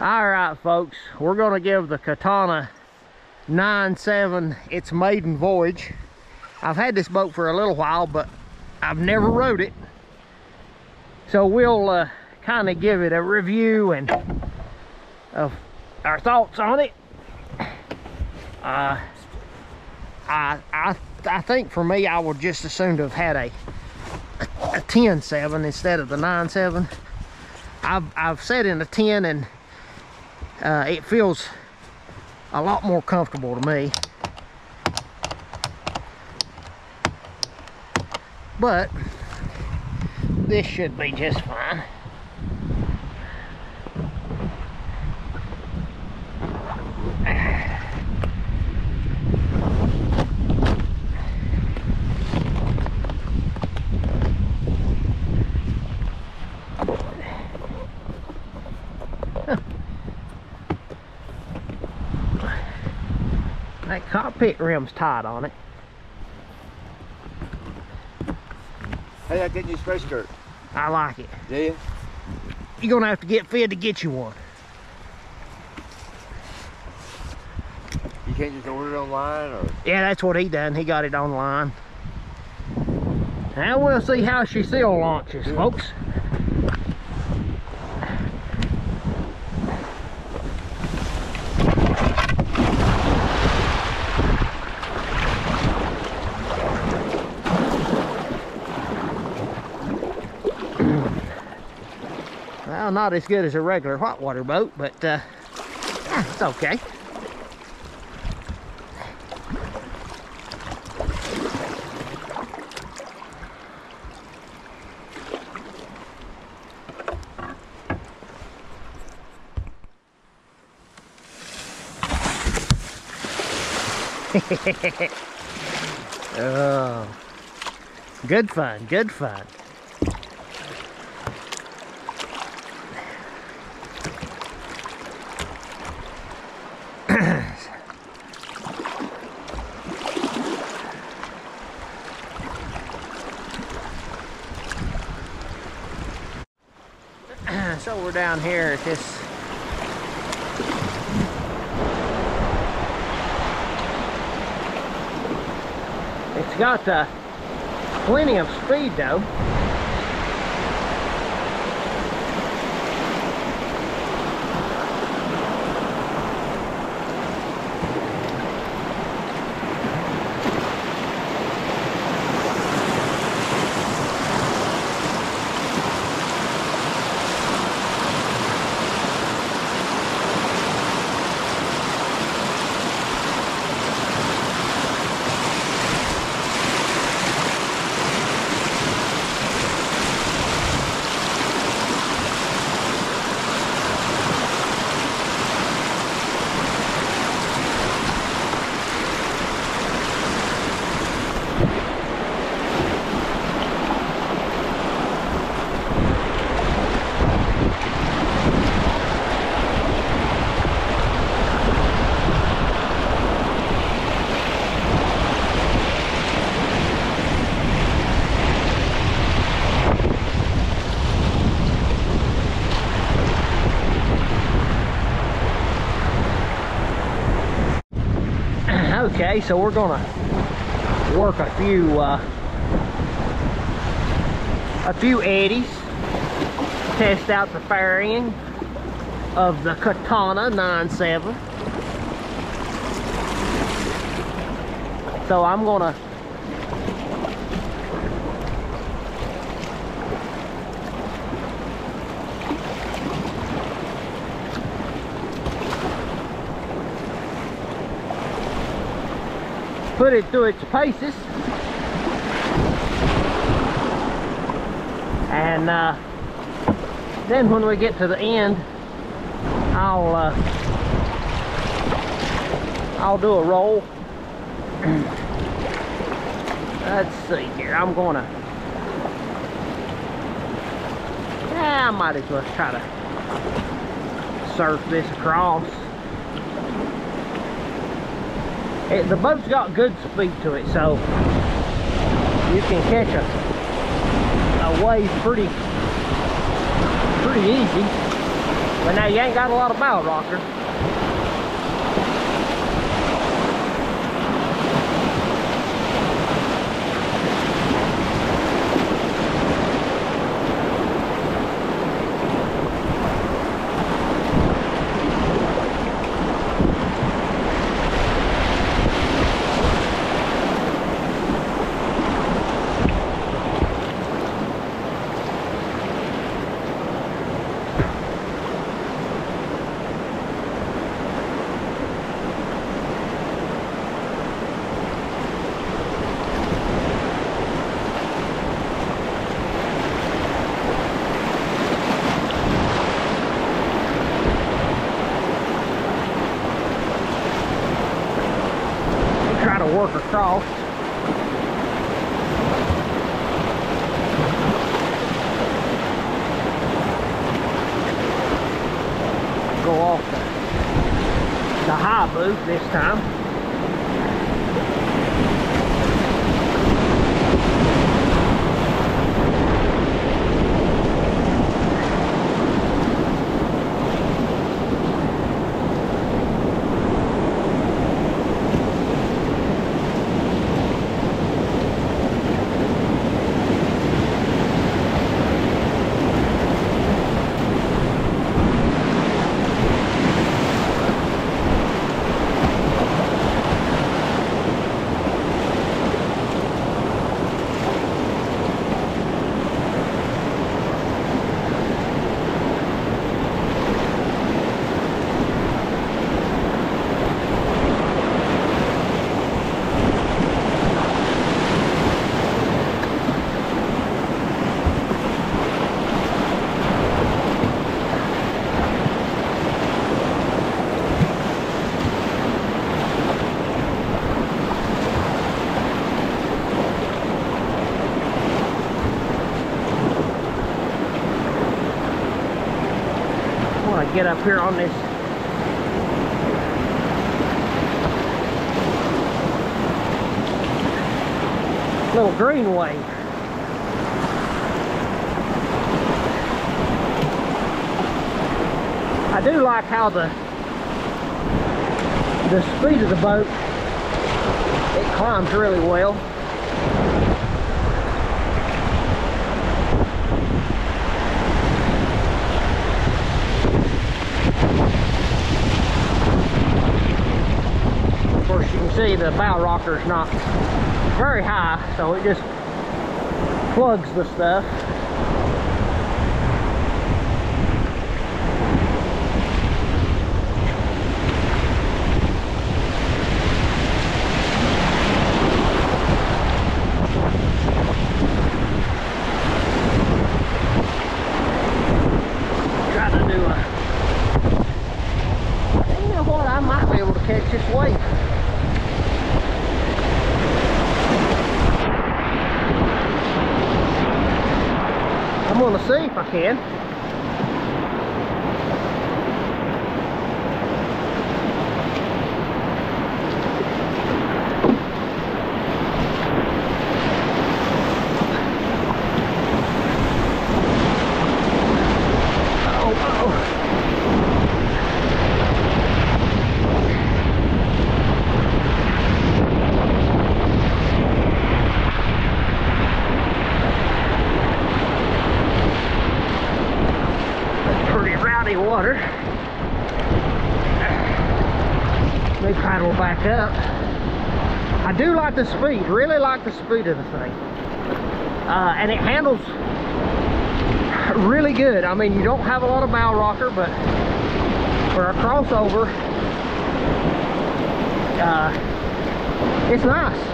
All right, folks, we're gonna give the Katana 9.7 its maiden voyage. I've had this boat for a little while, but I've never rode it. So we'll kind of give it a review and of our thoughts on it. I think for me, I would just as soon have had a 10.7 instead of the 9.7. I've sat in a 10 and it feels a lot more comfortable to me. But this should be just fine. That cockpit rim's tight on it. How you like that new space skirt? I like it. Do you? You're gonna have to get Fed to get you one. You can't just order it online, or? Yeah, that's what he done. He got it online. And we'll see how she still launches, folks. Well, not as good as a regular whitewater boat, but yeah, it's okay. Oh, good fun, good fun. So we're down here at this it's got plenty of speed though. Okay, so we're gonna work a few eddies, test out the fairing of the Katana 9.7. So I'm gonna put it through its paces, and then when we get to the end, I'll do a roll. Let's see here. I might as well try to surf this across. The boat's got good speed to it, so you can catch a wave pretty easy. But now you ain't got a lot of bow rocker. Work across. Go off the high boot this time. Get up here on this little greenway. I do like how the speed of the boat, it climbs really well. See, the bow rocker is not very high, so it just plugs the stuff. Try to do a, you know what, I might be able to catch this wave. I'm going to see if I can. Water. Let me paddle back up. I do like the speed, really like the speed of the thing. And it handles really good. I mean, you don't have a lot of bow rocker, but for a crossover, it's nice.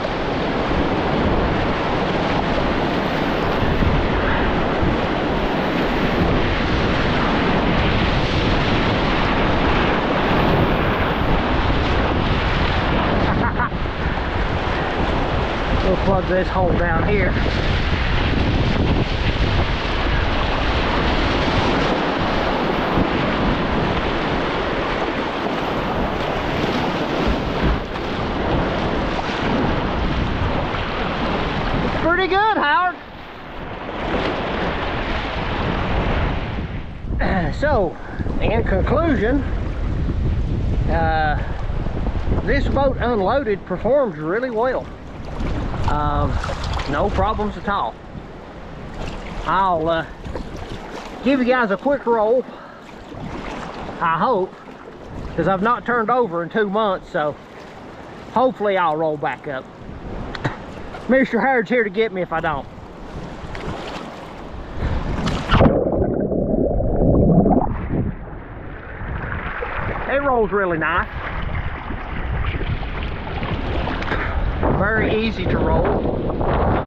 We'll plug this hole down here. It's pretty good, Howard. So conclusion, this boat unloaded performs really well. No problems at all. I'll give you guys a quick roll, I hope, because I've not turned over in 2 months, so hopefully I'll roll back up. Mr. Haird's here to get me if I don't. It rolls really nice. Very easy to roll.